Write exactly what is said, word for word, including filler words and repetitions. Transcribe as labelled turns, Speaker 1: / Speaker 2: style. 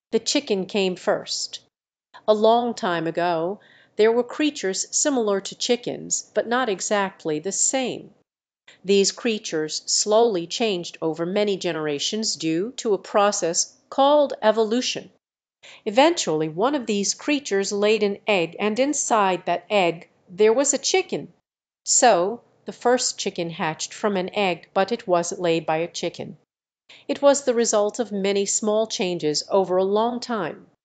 Speaker 1: The chicken came first. A long time ago there were creatures similar to chickens, but not exactly the same. These creatures slowly changed over many generations due to a process called evolution. Eventually one of these creatures laid an egg, and inside that egg there was a chicken. So the first chicken hatched from an egg, but it wasn't laid by a chicken. It was the result of many small changes over a long time.